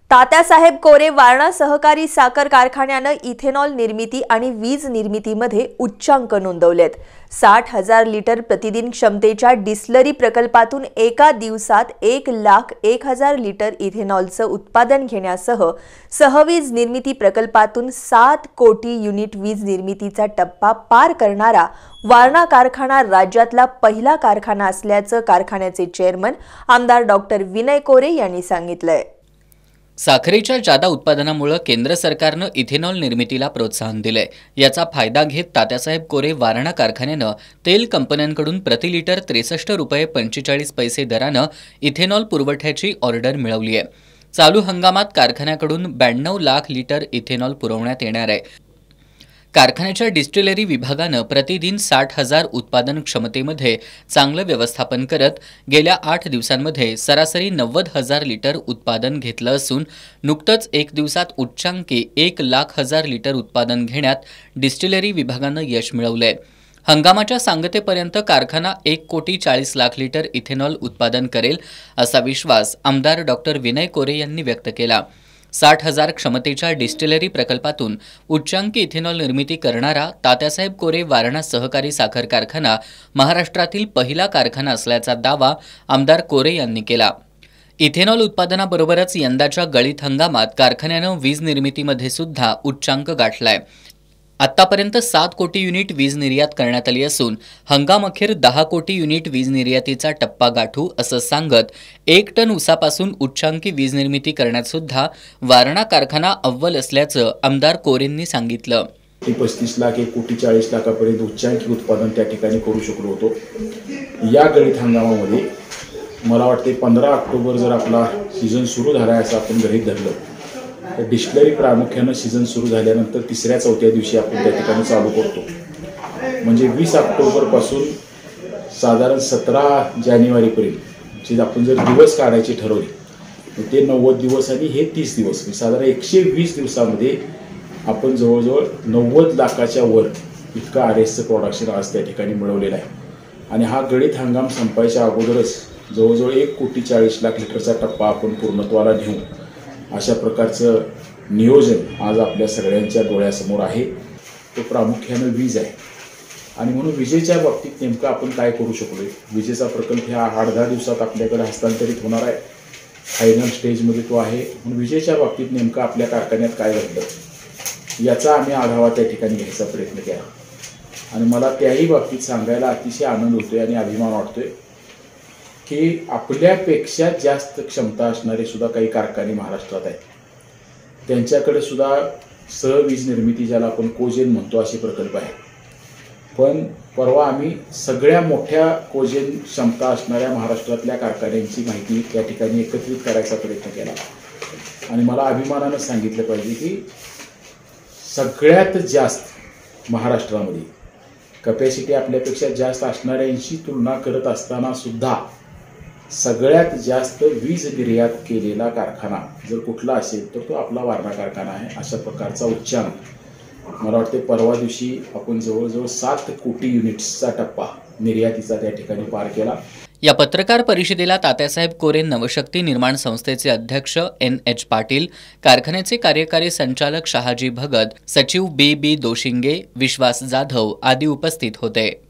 तात्यासाहेब कोरे वारणा सहकारी साखर कारखान्यानं इथेनॉल निर्मिती आणि वीज निर्मितीमध्ये उच्चांक नोंदवलेत। 60,000 लिटर प्रतिदिन क्षमतेच्या डिस्लरी प्रकल्पातून एका दिवसात 1,01,000 लिटर इथेनॉलचं उत्पादन घेण्यासह सहवीज निर्मिती प्रकल्पातून 7 कोटी युनिट वीज निर्मितीचा टप्पा पार करणारा वारणा कारखाना राज्यातला पहिला कारखाना असल्याचं कारखान्याचे चेअरमन आमदार डॉक्टर विनय कोरे यांनी सांगितलंय। साखरेच्या जादा उत्पादनामुळे केंद्र सरकारनं इथेनॉल निर्मितीला प्रोत्साहन दिलंय। याचा फायदा घेत तात्यासाहेब कोरे वारणा कारखान्यानं तेल कंपन्यांकडून प्रति लिटर 63 रुपये 45 पैसे दरानं इथेनॉल पुरवठ्याची ऑर्डर मिळवली आहे। चालू हंगामात कारखान्याकडून 92 लाख लिटर इथेनॉल पुरवण्यात येणार आहे। कारखान्याच्या डिस्टिलरी विभागानं प्रतिदिन 60,000 उत्पादन क्षमतेमध्ये चांगलं व्यवस्थापन करत गेल्या 8 दिवसांमध्ये सरासरी 90,000 लिटर उत्पादन घेतलं असून नुकतंच एक दिवसात उच्चांकी 1,00,000 लिटर उत्पादन घेण्यात डिस्टिलरी विभागानं यश मिळवलंय। हंगामाच्या सांगतेपर्यंत कारखाना 1,40,00,000 लिटर इथेनॉल उत्पादन करेल असा विश्वास आमदार डॉक्टर विनय कोरे यांनी व्यक्त केला। 60,000 क्षमतेच्या डिस्टिलरी प्रकल्पातून उच्चांकी इथेनॉल निर्मिती करणारा तात्यासाहेब कोरे वारणा सहकारी साखर कारखाना महाराष्ट्रातील पहिला कारखाना असल्याचा दावा आमदार कोरे यांनी केला। इथेनॉल उत्पादनाबरोबरच यंदाच्या गळीत हंगामात कारखान्यानं वीज निर्मितीमध्ये सुद्धा उच्चांक गाठलाय। आतापर्यंत 7 कोटी युनिट वीज निर्यात करण्यात आली असून हंगामअखेर 10 कोटी युनिट वीज निर्यातीचा टप्पा गाठू असं सांगत 1 टन ऊसापासून उच्चांकी वीज निर्मिती करण्यात सुद्धा वारणा कारखाना अव्वल असल्याचं आमदार कोरेंनी सांगितलं। 35 लाख 1,40 लाखापर्यंत उच्चांकी उत्पादन त्या ठिकाणी करू शकलो होतो। या गळीत हंगामामध्ये मला वाटते 15 ऑक्टोबर जर आपला सीझन सुरू झाला असं आपण गृहीत धरलं तर डिस्टिलरी प्रामुख्याने सीझन सुरू झाल्यानंतर 3-4 दिवशी आपण त्या ठिकाणी चालू करतो। म्हणजे 20 ऑक्टोबरपासून साधारण 17 जानेवारीपर्यंत जे आपण जर दिवस काढायचे ठरवले ते 90 दिवस आणि हे 30 दिवस साधारण 120 दिवसामध्ये आपण जवळजवळ 90 लाखाच्या वर इतका आरएसचं प्रोडक्शन आज त्या ठिकाणी मिळवलेलं आहे। आणि हा गळीत हंगाम संपायच्या अगोदरच जवळजवळ 1,40,00,000 लिटरचा टप्पा आपण पूर्णत्वाला नेऊ अशा प्रकारचं नियोजन आज आपल्या सगळ्यांच्या डोळ्यासमोर आहे। तो प्रामुख्याने वीज आहे आणि म्हणून विजेच्या बाबतीत नेमकं आपण काय करू शकलो। विजेचा प्रकल्प ह्या 8-10 दिवसात आपल्याकडे हस्तांतरित होणार आहे। फायनल स्टेजमध्ये तो आहे। म्हणून विजेच्या बाबतीत नेमकं आपल्या कारखान्यात काय घडलं याचा आम्ही आढावा त्या ठिकाणी घ्यायचा प्रयत्न केला आणि मला त्याही बाबतीत सांगायला अतिशय आनंद होतोय आणि अभिमान वाटतोय की आपल्यापेक्षा जास्त क्षमता असणारे सुद्धा काही कारखाने महाराष्ट्रात आहेत। त्यांच्याकडे सुद्धा सहवीज निर्मिती ज्याला आपण कोजेन म्हणतो असे प्रकल्प आहेत। पण परवा आम्ही सगळ्या मोठ्या कोजेन क्षमता असणाऱ्या महाराष्ट्रातल्या कारखान्यांची माहिती त्या ठिकाणी एकत्रित करायचा प्रयत्न केला आणि मला अभिमानानं सांगितलं पाहिजे की सगळ्यात जास्त महाराष्ट्रामध्ये कॅपॅसिटी आपल्यापेक्षा जास्त असणाऱ्यांशी तुलना करत असताना सुद्धा सगळ्यात जास्त वीज निर्यात केलेला कारखाना जर कुठला असेल तर तो आपला वारणा कारखाना आहे। अशा प्रकारचा उच्चांक मला वाटते परवा दिवशी आपण जवळजवळ 7 कोटी युनिट्सचा टप्पा निर्यातीचा त्या ठिकाणी पार केला। या पत्रकार परिषदेला तात्यासाहेब कोरे नवशक्ती निर्माण संस्थेचे अध्यक्ष NH पाटील, कारखान्याचे कार्यकारी संचालक शहाजी भगत, सचिव BB दोशिंगे, विश्वास जाधव आदी उपस्थित होते।